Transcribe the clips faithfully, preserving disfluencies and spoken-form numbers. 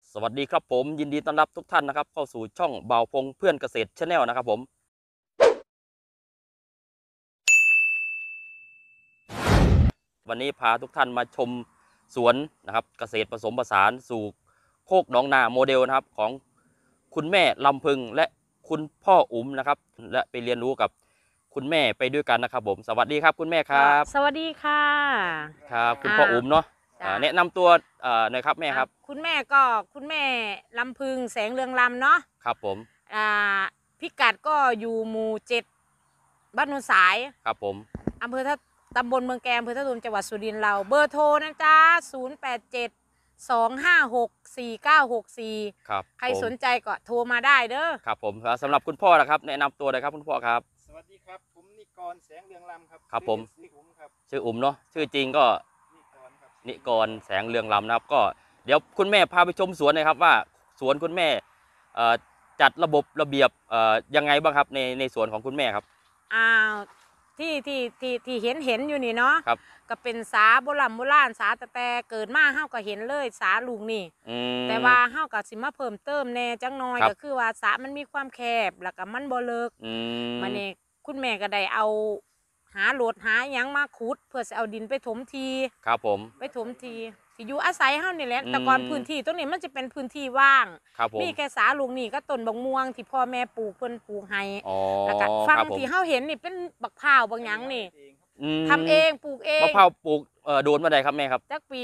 สวัสดีครับผมยินดีต้อนรับทุกท่านนะครับเข้าสู่ช่องเบาพงเพื่อนเกษตรชาแนลนะครับผมวันนี้พาทุกท่านมาชมสวนนะครับเกษตรผสมผสานสู่โคกหนองนาโมเดลนะครับของคุณแม่ลำพึงและคุณพ่ออุ๋มนะครับและไปเรียนรู้กับคุณแม่ไปด้วยกันนะครับผมสวัสดีครับคุณแม่ครับสวัสดีค่ะครับคุณพ่ออุ๋มเนาะแนะนำตัวหน่อยครับแม่ครับคุณแม่ก็คุณแม่ลำพึงแสงเรืองลำเนาะครับผมพิกัดก็อยู่หมู่เจ็ดบ้านโนนสายครับผมอำเภอท่าตำบลเมืองแกมอำเภอท่าตูมจังหวัดสุรินทร์เราเบอร์โทรนะจ๊ะศูนย์แปดเจ็ดสองห้าหกสี่เก้าหกสี่ครับใครสนใจก็โทรมาได้เด้อครับผมสำหรับคุณพ่อนะครับแนะนำตัวเลยครับคุณพ่อครับสวัสดีครับผมนิกรแสงเรืองลำครับครับผมชื่ออุ๋มครับชื่ออุ๋มเนาะชื่อจริงก็นิกรครับนิกรแสงเรืองลำนะครับก็เดี๋ยวคุณแม่พาไปชมสวนหน่อยครับว่าสวนคุณแม่จัดระบบระเบียบยังไงบ้างครับในในสวนของคุณแม่ครับอ้าวที่ที่ที่ที่เห็นเห็นอยู่นี่เนาะครับก็เป็นสาโบราณโบราณสาแต่แต่เกิดมาเฮาก็เห็นเลยสาลุงนี่แต่ว่าเฮาก็สิมาเพิ่มเติมแน่จังน้อยก็คือว่าสามันมีความแคบแล้วก็มันบ่เลิกมันนี่คุณแม่ก็ได้เอาหาโหลดหาหยังมาขุดเพื่อจะเอาดินไปถมทีครับผมไปถมทีที่อยู่อาศัยเฮานี่แหละแต่ก่อนพื้นที่ตรงนี้มันจะเป็นพื้นที่ว่างมีแค่สาลุงนี่ก็ต้นบักม่วงที่พ่อแม่ปลูกเพิ่นปลูกให้แล้วก็ฟังที่เฮาเห็นนี่เป็นบักพร้าวบางหยังนี่ทำเองปลูกเองมะพร้าวปลูกโดนมาได้ครับแม่ครับจักปี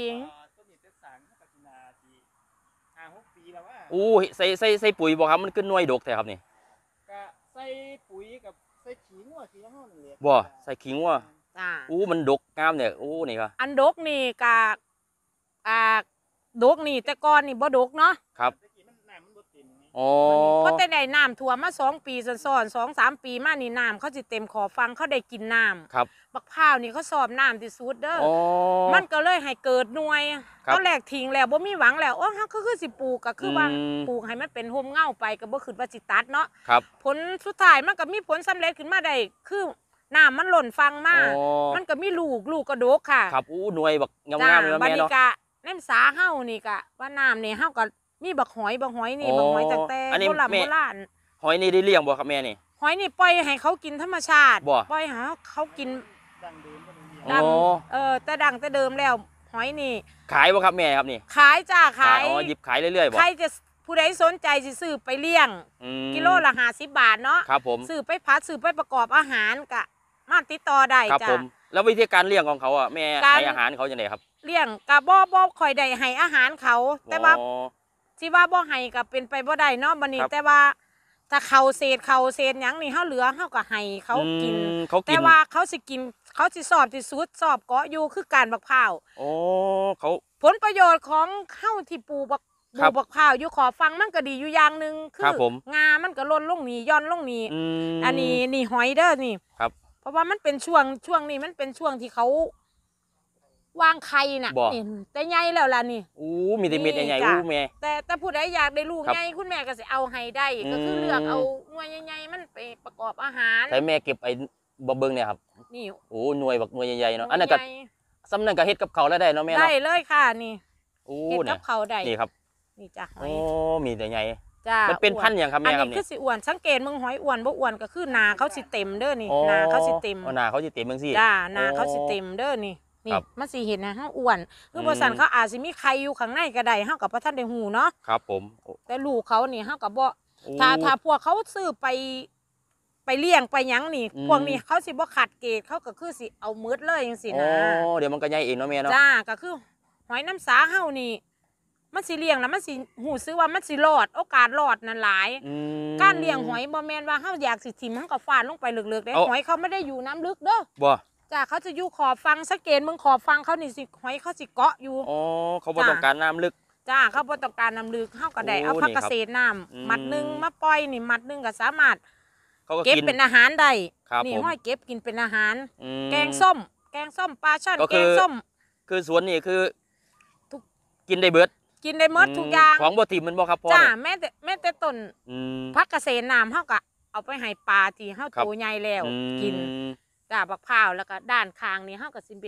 อู้ใส่ใส่ใส่ปุ๋ยบอกครับมันขึ้นหน่วยดกแท้ครับนี่ก็ใส่ปุ๋ยกับใส่ขี้งัวขี้ห้องนี่บ่ใส่ขี้งัวอู้มันดกงามเนี่ยอู้นี่ครับอันดกนี่กะอ่าดกนี่แต่ก่อนนี่บ่ดกเนาะครับอ๋อเพราะแต่ได้น้ำท่วมมาสองปีซ้อนๆสองสามปีมานี่น้ำเขาสิเต็มขอฟังเขาได้กินน้ำครับบักพร้าวนี่เขาสอบน้ำที่สุดเด้อมันก็เลยให้เกิดหน่วยเขาแหลกทิ้งแล้วบ่มีหวังแล้วโอ้เขาคือสิปลูกก็คือว่าปลูกให้มันเป็นโฮมเง่าไปก็บ่ขึ้นว่าสิตัดเนาะผลสุดท้ายมันก็มีผลสำเร็จขึ้นมาได้คือน้ำมันหล่นฟังมากมันก็มีลูกลูกกระดกค่ะครับอู้หน่วยบักงามๆเลยแม่เนาะน้ำสาเฮานี่กะว่าน้ำนี่เฮาก็มีบักหอยบักหอยนี่บักหอยตั้งแต่โบราณโบราณหอยนี่ได้เลี้ยงบ่ครับแม่นี่หอยนี่ปล่อยให้เขากินธรรมชาติปล่อยให้เขากินดังเออแต่ดังแต่เดิมแล้วหอยนี่ขายบ่ครับแม่ครับนี่ขายจ้าขายอ๋อหยิบขายเรื่อยๆบ่ใครจะผู้ใดสนใจสิซื้อไปเลี้ยงกิโลละห้าสิบบาทเนาะครับผมซื้อไปพัดซื้อไปประกอบอาหารกะมาติดต่อได้จ้าครับผมแล้ววิธีการเลี้ยงของเขาอ่ะแม่ให้อาหารเขาอย่างไรครับเลี้ยงกะบ่บ่คอยได้ให้อาหารเขาแต่ว่าที่ว่าบ่ให้ก็เป็นไปบ่ได้เนาะบัดนี้แต่ว่าถ้าเขาเศษเขาเศษหยังนี่เฮาเหลือเฮาก็ให้เขากินแต่ว่าเขาสิกินเขาสิสอบที่สุดสอบเกาะอยู่คือการบักพร้าวโอ้เขาผลประโยชน์ของเฮาที่ปลูกบักปลูกบักพร้าวอยู่ขอฟังมันก็ดีอยู่อย่างนึงคืองามันก็ล้นลงนี่ย่อนลงนี่อันนี้นี่หอยเด้อนี่ครับเพราะว่ามันเป็นช่วงช่วงนี้มันเป็นช่วงที่เขาวางไข่น่ะแต่ใหญ่แล้วล่ะนี่อู้มีแต่เม็ดใหญ่ๆอู้แม่แต่แต่ผู้ใดอยากได้ลูกใหญ่คุณแม่ก็จะเอาให้ได้ก็คือเลือกเอาหน่วยใหญ่ๆมันไปประกอบอาหารแต่แม่เก็บไอ้บะเบิงเนี่ยครับนี่โอ้หน่วยบักหน่วยใหญ่ๆเนาะอันนั้นก็สำนักก็เฮ็ดกับเขาแล้วได้เนาะแม่เนาะได้เลยค่ะนี่เฮ็ดกับเขาได้นี่ครับนี่จ้ะโอ้มีแต่ใหญ่จ้ามันเป็นพันธุ์อย่างครับแม่ครับนี่คือสิอ้วนสังเกตมึงหอยอ้วนบ่อ้วนก็คือนาเขาสิเต็มเด้อนี่นาเขาสิเต็มนาเขาสิเต็มมึงสิจ้านาเขาสิเต็มเด้อนี่นี่มันสิเห็นนะเฮาอ้วนคือบ่ซั่นเขาอาจสิมีไข่อยู่ข้างในก็ได้เฮาก็บ่ทันได้ฮู้เนาะครับผมแต่ลูกเขานี่เฮาก็บ่ถ้าถ้าพวกเขาซื้อไปไปเลี้ยงไปหยังนี่พวกนี้เขาสิบ่ขัดเกรดเขาก็คือสิเอามืดเลยจังซี่นะอ๋อเดี๋ยวมันก็ใหญ่เองเนาะแม่เนาะจ้าก็คือหอยน้ำสาเฮานี่มันสิเลี้ยงแล้วมันสิหูซื้อว่ามันสิรอดโอกาสรอดนั่นหลายการเลี้ยงหอยบ่แม่นว่าเฮาอยากสิทิ่มเฮาก็ฟาดลงไปลึกๆเด้หอยเขาไม่ได้อยู่น้ำลึกเด้อบ่จ้าเขาจะอยู่ขอบฟังสังเกตมึงขอบฟังเขานี่สิหอยเขาสิเกาะอยู่อ๋อเขาบ่ต้องการน้ำลึกจ้าเขาบ่ต้องการน้ำลึกเฮาก็ได้เอาผักเกษตรน้ำมัดนึงมาปล่อยนี่มัดนึงก็สามารถเก็บเป็นอาหารได้นี่ห้อยเก็บกินเป็นอาหารแกงส้มแกงส้มปลาช่อนแกงส้มคือสวนนี่คือกินได้เบิดกินได้หมดทุกอย่างของบ่ถิ่มมันบ่ครับพ่อจ้าแม่แต่แม่แต่ต้นผักเกษตรน้ำเฮาก็เอาไปให้ปลาที่เฮาโตใหญ่แล้วกินจ้าบักพร้าวแล้วก็ด้านข้างนี่เฮาก็สิเป็น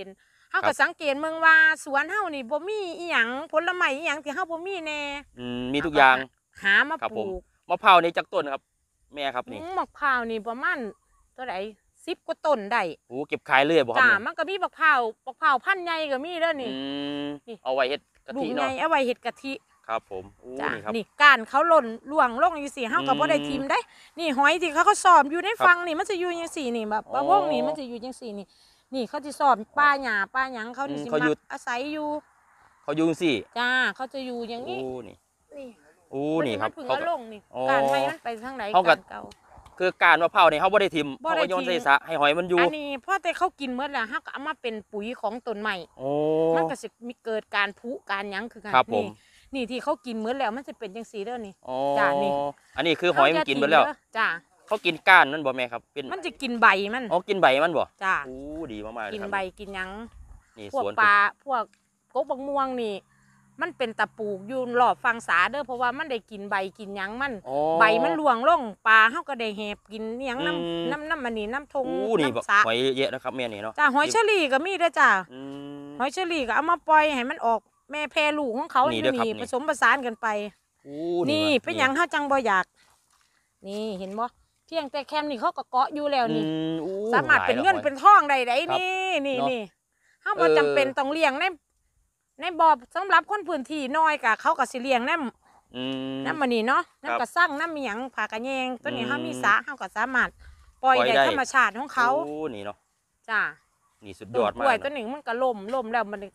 เฮาก็สังเกตเมืองว่าสวนเฮานี่บ่มีอีหยังผลไม้อีหยังที่เฮาบ่มีแน่อืมมีทุกอย่างหามาปลูกมะพร้าวนี่จักต้นครับแม่ครับนี่มะพร้าวนี่ประมาณเท่าไหร่สิบกว่าต้นได้โอ้เก็บขายเรื่อยบ่ครับจ้ามันก็มีมะพร้าวมะพร้าวพันธุ์ใหญ่ก็มีเด้อนี่นี่เอาไว้เฮ็ดกะทิเนาะเอาไว้เฮ็ดกะทิครับผมโอ้นี่ครับนี่ก้านเขาหล่นล่วงลงอยู่สิเฮาก็บ่ได้ทิ่มได้นี่หอยที่เขาเขาสอบอยู่ในฟังนี่มันจะอยู่จังซี่นี่แบบบ่วงนี่มันจะอยู่จังซี่นี่นี่เขาสิสอบป้าหญ้าป้าหยังเขานี่สิมาอาศัยอยู่เขาอยู่จังซี่จ้าเขาจะอยู่อย่างนี้โอ้นี่นี่โอ้นี่ครับเขาลงนี่การให้มันไปทางไหนการเก่าคือการมะพร้าวนี่เขาบ่ได้ทิ่มเขาก็โยนใส่สระให้หอยมันอยู่อันนี้พอแต่เขากินเมื่อแล้วเฮาก็เอามาเป็นปุ๋ยของต้นใหม่มันก็สิมีเกิดการผุการหยังคือกันนี่นี่ที่เขากินเมื่อแล้วมันจะเป็นจังซี่เด้อนี่จ้านี่อันนี้คือหอยมันกินไปแล้วจ้าเขากินก้านมันบ่แม่ครับเป็นมันจะกินใบมันอ๋อกินใบมันบ่จ้าโอ้ดีมากๆกินใบกินหยังนี่พวกปลาพวกกบบักม่วงนี่มันเป็นตะปูกอยู่รอบฟังสาเด้อเพราะว่ามันได้กินใบกินหยังมันใบมันล่วงลงปลาเฮาก็ได้แหบกินหยังน้ำน้ำน้ำมันนี่น้ำทงน้ำสาหอยเยอะนะครับแม่นี่เนาะจ้าหอยเชอรี่ก็มีเด้อจ้าหอยเชอรี่ก็เอามาปล่อยให้มันออกแม่แพรลูกของเขานี่ผสมผสานกันไปนี่เป็นหยังเฮาจังบ่อยากนี่เห็นบ่เพียงแต่แคมนี่เขาก็เกาะอยู่แล้วนี่สามารถเป็นเงินเป็นทองได้ได้นี่นี่นี่เฮาบ่จำเป็นต้องเลี้ยงในในบ่อสำหรับคนพื้นที่น้อยกะเขาก็สิเลี้ยงน้ำน้ำมันนี่เนาะน้ำกระซังน้ำมีหยังผากระแยงตัวนี้เขามีสระเขาก็สามารถปล่อยในธรรมชาติของเขาโอ้นี่เนาะจ้านี่สุดยอดมากกล้วยตัวหนึ่งมันก็ล่มล่มแล้วมัน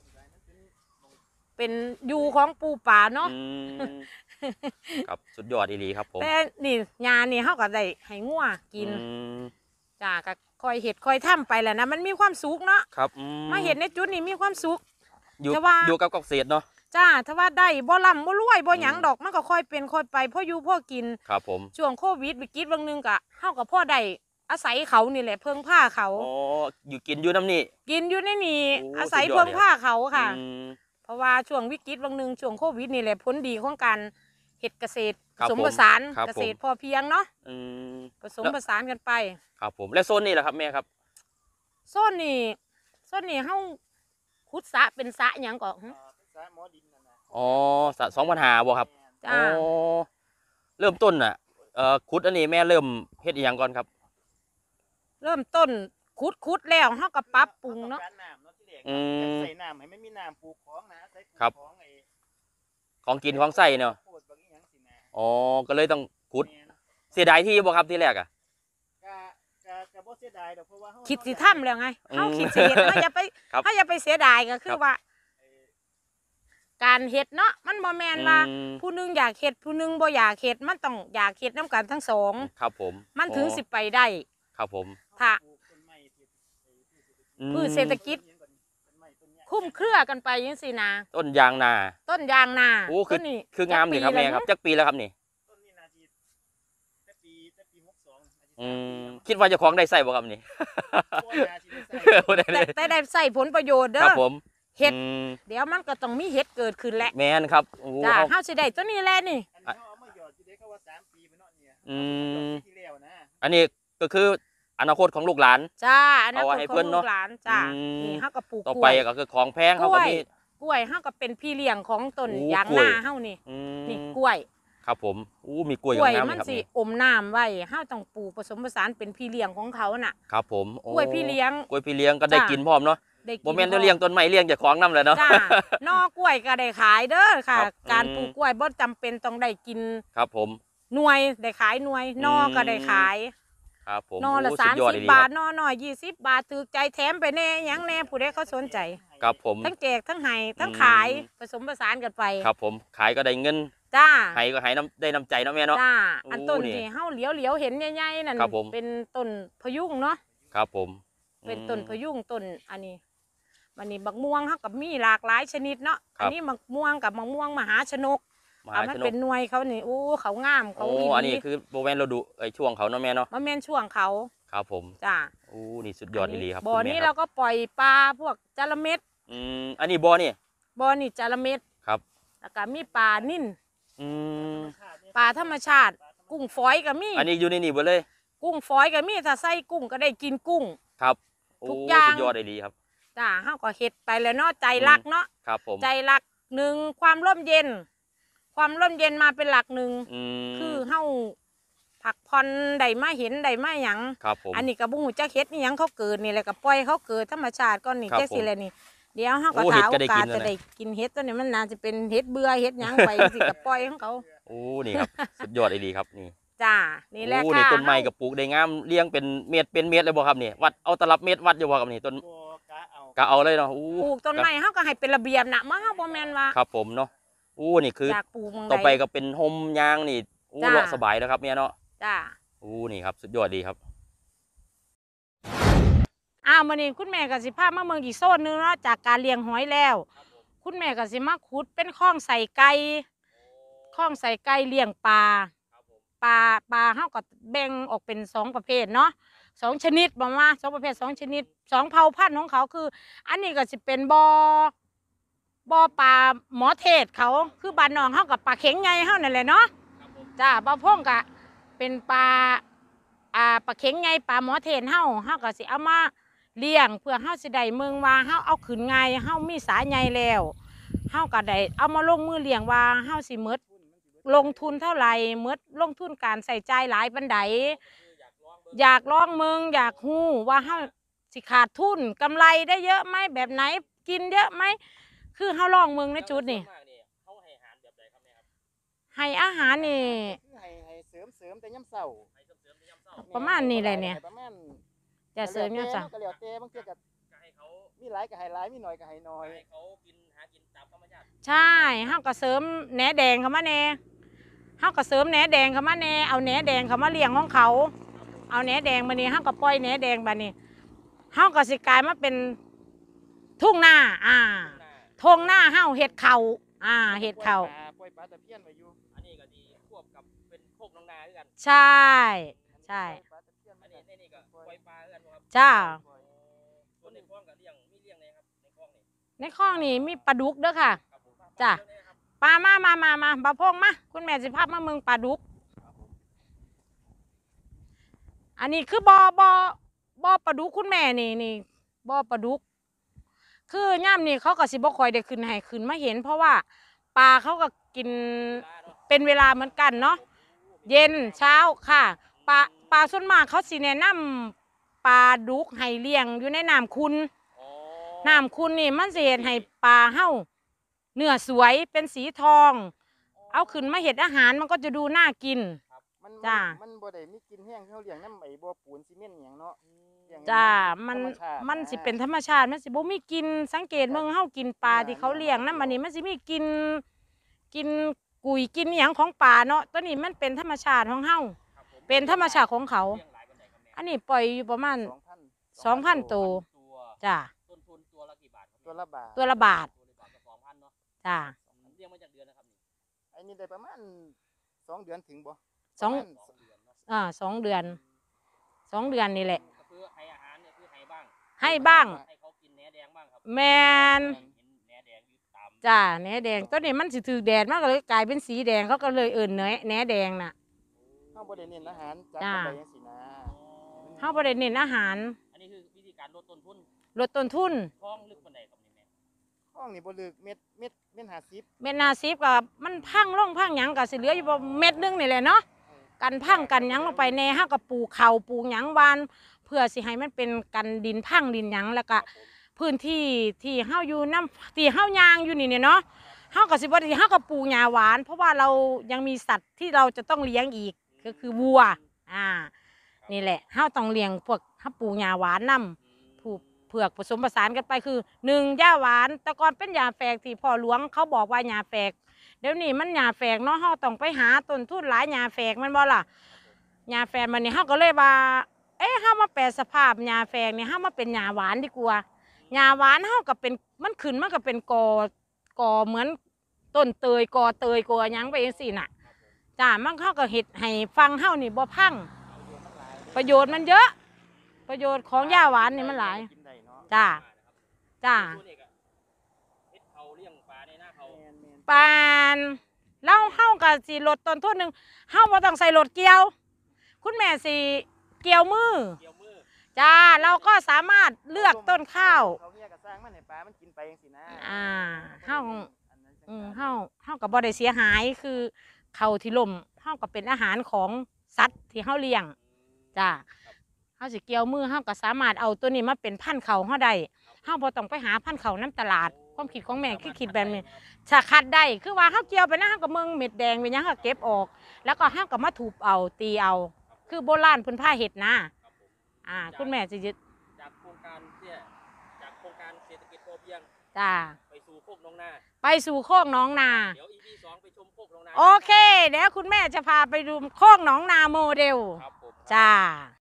เป็นยูของปูป่าเนาะครับสุดยอดดีๆครับผมแต่นี่ยานี่เขาก็ได้ให้งัวกินจ้าก็คอยเห็ดคอยทำไปแหละนะมันมีความสุขเนาะครับมาเห็ดในจุดนี้มีความสุขอยู่อยู่กับเกษตรเนาะจ้าถ้าว่าได้บ่ลำบ่รวยบ่หยังดอกมันก็ค่อยเป็นค่อยไปพ่ออยู่พ่อกินครับผมช่วงโควิดวิกฤตบางนึงก็เฮากับพ่อได้อาศัยเขานี่แหละเพิ่งผ้าเขาอ๋ออยู่กินอยู่น้ำนี่กินอยู่ในนี่อาศัยเพิ่งผ้าเขาค่ะเพราะว่าช่วงวิกฤตบางนึงช่วงโควิดนี่แหละผลดีของการเฮ็ดเกษตรผสมผสานเกษตรพอเพียงเนาะผสมผสานกันไปครับผมและโซนนี้แหละครับแม่ครับโซนนี้โซนนี้เฮาขุดสระเป็นสระหยังก่อนอ๋อสระสองปัญหาบ่ครับจ้าเริ่มต้นอ่ะเอ่อขุดอันนี้แม่เริ่มเฮ็ดอย่างก่อนครับเริ่มต้นขุดขุดแล้วเฮาก็ปรับปรุงเนาะใส่น้ำให้ไม่มีน้ำปลูกของนะใส่ของไอ้ของกินของใส่เนาะอ๋อก็เลยต้องขุดเสียดายที่บ่ครับที่แรกอ่ะคิดสิทำแล้วไงเฮาคิดสิเฮ็ดเฮาอย่าไปเฮาอย่าไปเสียดายก็คือว่าการเฮ็ดเนาะมันบ่แม่นว่าผู้นึงอยากเฮ็ดผู้นึงบ่อยากเฮ็ดมันต้องอยากเฮ็ดน้ำกันทั้งสองครับผมมันถึงสิไปได้ครับผมถ้าพืชเศรษฐกิจคุ้มเครือกันไปยังสินะต้นยางนาต้นยางนาโอ้คือคืองามนี่ครับแม่ครับจักปีแล้วครับนี่อืมคิดว่าจะคล้องได้ใส่บ่ครับนี่แต่ได้ใส่ผลประโยชน์เด้อครับผมเห็ดเดี๋ยวมันก็ต้องมีเห็ดเกิดขึ้นแหละแม่นครับจ้าเฮาสิได้ตัวนี้แหละนี่อืมอันนี้ก็คืออนาคตของลูกหลานจ้าอนาคตของลูกหลานจ้านี่เฮาก็ปลูกต่อไปก็คือของแพงเฮาก็มีกล้วยเฮาก็เป็นพี่เลี้ยงของต้นยางนาเฮานี่นี่กล้วยครับผมอู้มีกล้วยกล้วยมันสิอมน้ำไว้เฮาต้องปลูกผสมผสานเป็นพี่เลี้ยงของเขาน่ะครับผมกล้วยพี่เลี้ยงกล้วยพี่เลี้ยงก็ได้กินพร้อมเนาะโมเมนต์เลี้ยงต้นไม้เลี้ยงจากของน้ำเลยเนาะนอกล้วยก็ได้ขายเด้อค่ะการปลูกกล้วยบ่จำเป็นต้องได้กินครับผมหน่วยได้ขายหน่วยนอก็ได้ขายครับผมนอละสามสิบบาทนอหน่อยยี่สิบบาทถือใจแถมไปแน่ยังแน่ผู้ใดเขาสนใจครับผมทั้งแจกทั้งให้ทั้งขายผสมผสานกันไปครับผมขายก็ได้เงินจ้าให้ก็ให้น้ำได้น้ำใจเนาะแม่เนาะจ้าอันต้นที่เฮาเหลียวเหลียวเห็นใหญ่ๆนั่นเป็นต้นพยุงเนาะครับผมเป็นต้นพยุงต้นอันนี้วันนี้บักม่วงเขากับมีหลากหลายชนิดเนาะอันนี้บักม่วงกับบักม่วงมหาชนกมันเป็นหน่วยเขานี่โอ้เขางามเขาดีอันนี้คือโบแมนเราดูไอ้ช่วงเขาเนาะแม่เนาะมันแม่นช่วงเขาครับผมจ้าโอ้นี่สุดยอดดีครับบ่อนี้เราก็ปล่อยปลาพวกจระเม็ดอืมอันนี้บ่อนี่บ่อนี่จระเม็ดครับแล้วก็มีปลานิ่นอืมปลาธรรมชาติกุ้งฝอยก็มีอันนี้อยู่ในนี่หมดเลยกุ้งฝอยก็มีถ้าใส่กุ้งก็ได้กินกุ้งครับทุกอย่างสุดยอดดีครับจ้าเฮาก็เฮ็ดไปแล้วเนาะใจรักเนาะครับผมใจรักหนึ่งความร่มเย็น ความร่มเย็นมาเป็นหลักหนึ่งคือเฮาผักพรได้มาเห็นได้มาหยังครับผมอันนี้ก็บ่ฮู้จักเฮ็ดนี่หยังเขาเกิดนี่แหละก็ปล่อยเขาเกิดธรรมชาติก่อนนี่จังซี่แหละนี่เดี๋ยวเฮาก็ถาโอกาสจะได้กินเฮ็ดตัวนี้มันน่าจะเป็นเฮ็ดเบื่อเฮ็ดหยังไปสิก็ปล่อยของเขาโอ้นี่ครับสุดยอดดีครับนี่จ้านี่แหละค่ะโอ้นี่ต้นไม้กับปลูกได้งามเลี้ยงเป็นเม็ดเป็นเม็ดเลยบ่ครับนี่วัดเอาตลับเม็ดวัดอยู่บ่ครับนี่ต้นกะเอาเลยเนาะปลูกต้นไม้เฮาก็ให้เป็นระเบียบน่ะมาเฮาบ่แม่นว่าครับผมเนาะโอ้นี่คือต่อไปก็เป็นโฮมยางนี่โอ้เลาะสบายแล้วครับเมียเนาะจ้าโอ้นี่ครับสุดยอดดีครับอ้าวมื้อนี้คุณแม่ก็สิพามาเมืองอีกโซนนึงเนาะจากการเลี้ยงหอยแล้วคุณแม่ก็สิมาขุดเป็นคลองใส่ไก่คลองใส่ไก่เลี้ยงปลาปลาปลาเฮาก็แบ่งออกเป็นสองประเภทเนาะสองชนิดบอกว่าสองประเภทสองชนิดสองเผ่าพันธุ์ของเขาคืออันนี้ก็สิเป็นบ่อบ่อปลาหมอเทศเขาคือบ้านน้องเฮากับปลาเข็งไงเฮานั่นแหละเนาะจ้าบ่อพงก็เป็นปลาอ่าปลาเข็งไงปลาหมอเทศเฮาเฮาก็สิเอามาเลี้ยงเพื่อเฮาสิได้เมืองว่าเฮาเอาขึ้นไงเฮามีสาใหญ่แล้วเฮาก็ได้เอามาลงมือเลี้ยงว่าเฮาสิหมดลงทุนเท่าไหร่หมดลงทุนการใส่ใจหลายปานใดอยากลองเมืองอยากฮู้ว่าเฮาสิขาดทุนกำไรได้เยอะไหมแบบไหนกินเยอะไหมคือเฮาลองเมืองในจุดนี่ให้อาหารนี่ให้ให้เสริมเสริมแต่ย่ำเศร้าประมาณนี้แหละเนี่ยจะเสริมเนี่ยจ้ะก็แล้วแต่บางทีก็มีหลายก็ให้หลายมีน้อยก็ให้น้อยเขากินหากินตามธรรมชาติใช่เฮาก็เสริมแหนแดงเข้ามาแน่เฮาก็เสริมแหนแดงเข้ามาแน่เอาแหนแดงเข้ามาเลี้ยงของเขาเอาแหนแดงมานี่เฮาก็ปล่อยแหนแดงบัดนี้เฮาก็สิกลายมาเป็นทุ่งนาอ่าทุ่งนาเฮาเฮ็ดเข่าอ่าเฮ็ดเข่าปล่อยปลาตะเพียนไว้อยู่อันนี้ก็ดีควบกับเป็นโคกน้องนาด้วยกันใช่ใช่อันนี้นี่ก็ปล่อยปลาด้วยกันครับจ้าส่วนในคลองก็เลี้ยงมีเลี้ยงเลยครับในคลองนี่ในคลองนี่มีปลาดุกเด้อค่ะจ้าปลามามามามาบ่าวพงมาคุณแม่สิพามาเมืองปลาดุกอันนี้คือบ่อบ่อบ่อปลาดุกคุณแม่นี่นี่บ่อปลาดุกคือย่ามนี่เขาก็สิบ่ค่อยได้ขึ้นให้ขึ้นมาเห็นเพราะว่าปลาเขาก็กินเป็นเวลาเหมือนกันเนาะเย็นเช้าค่ะปลาปลาส่วนมากเขาสิแนะนำปลาดุกให้เลี้ยงอยู่ในน้ำคุณน้ำคุณนี่มันสิเฮ็ดให้ปลาเฮาเนื้อสวยเป็นสีทองเอาขึ้นมาเห็ดอาหารมันก็จะดูน่ากินจ้ามันบ่ได้มีกินแห้งเขาเลี้ยงน้ำไอ้บ่อปูนซีเมนต์อย่างเนาะจ้ามันมันสิเป็นธรรมชาติมันสิบ่มีกินสังเกตเมืองเฮากินปลาที่เขาเลี้ยงน้ำมันนี่มันสิมีกินกินกุยกินอย่างของปลาเนาะตัวนี้มันเป็นธรรมชาติของเฮาเป็นธรรมชาติของเขาอันนี้ปล่อยอยู่ประมาณสองพันตัวจ้าต้นทุนตัวละกี่บาทตัวละบาทตัวละบาทจ้าเลี้ยงมาจากเดือนนะครับนี่ไอ้นี่ได้ประมาณสองเดือนถึงบ่สองอ่าสองเดือนสองเดือนนี่แหละคือให้อาหารเนี่ยคือให้บ้างให้บ้างให้เขากินแหนแดงบ้างครับแมนจ้าแหนแดงต้นนี้มันสิถือแดดมากเลยกลายเป็นสีแดงเขาก็เลยเอิ่นเนื้อแหนแดงน่ะเขาบ่ได้เน้นอาหารจ้าเขาบ่ได้เน้นอาหารอันนี้คือวิธีการลดต้นทุนลดต้นทุนคลองลึกปานใดครับนี่แม่คลองนี่บ่ลึกเม็ดเม็ดเม็ดห้าสิบเม็ดห้าสิบกับมันพังลงพังหยังกับสิเหลืออยู่เม็ดนึงนี่แหละเนาะกันพังกันหยังลงไปแน่ห้ากับปลูกเข่าปลูกหยังวานเพื่อสิให้มันเป็นกันดินพังดินหยังแล้วก็พื้นที่ที่เฮาอยู่น้ำที่เฮายางอยู่นี่เนี่ยเนาะเฮากับสิบ่ได้เฮากับปลูกหญ้าหวานเพราะว่าเรายังมีสัตว์ที่เราจะต้องเลี้ยงอีกก็คือวัวอ่านี่แหละเฮาต้องเลี้ยงพวกเฮาปลูกหญ้าหวานนำผูกเผือกผสมผสานกันไปคือหนึ่งหญ้าหวานแต่ก่อนเป็นหญ้าแฝกที่พ่อหลวงเขาบอกว่าหญ้าแฝกเดี๋ยวนี้มันหญ้าแฝกเนาะเฮาต้องไปหาต้นทุนหลายหญ้าแฝกมันบ่ล่ะหญ้าแฝกมันนี่เฮาก็เลยว่าเอ๊ะเฮามาแปลสภาพหญ้าแฝกนี่เฮามาเป็นหญ้าหวานดีกว่าหญ้าหวานเฮาก็เป็นมันขึ้นมันก็เป็นกอกอเหมือนต้นเตยกอเตยกอหยังไปจังซี่น่ะจ้ามันเฮาก็เฮ็ดให้ฟังเฮานี่บ่พังประโยชน์มันเยอะประโยชน์ของหญ้าหวานนี่มันหลายจ้าจ้าปานเล่าเฮากับสีลดต้นทุนหนึ่งเฮาบ่ต้องใส่รถเกี่ยวคุณแม่สีเกี่ยวมือจ้าเราก็สามารถเลือกต้นข้าวเขาเฮียกับสร้างมันให้ปลามันกินไปจังซี่นะอ่าเฮาอืมเฮาเฮาก็บ่ได้เสียหายคือเขาที่ล่มเฮาก็เป็นอาหารของสัตว์ที่เฮาเลี้ยงจ้าเฮาสิเกี่ยวมือเฮาก็สามารถเอาตัวนี้มาเป็นพันธุ์เขาเฮาได้เฮาบ่ต้องไปหาพันธุ์เขาน้ำตลาดความคิดของแม่คือคิดแบบนี้ถ้าคัดได้คือว่าเฮาเกี่ยวไปนะเฮาก็เมืองเม็ดแดงไปยังเฮาเก็บออกแล้วก็เฮาก็มาถูบเอาตีเอาคือโบราณเพิ่นพาเฮ็ดนะอ่าคุณแม่สิจากโครงการเนี่ยจากโครงการเศรษฐกิจพอเพียงจ้าไปสู่โคกน้องนาไปสู่โคกน้องนาเดี๋ยว อี พี สองไปชมโคกน้องนาโอเค เดี๋ยวคุณแม่จะพาไปดูโคกน้องนาโมเดลครับผมจ้า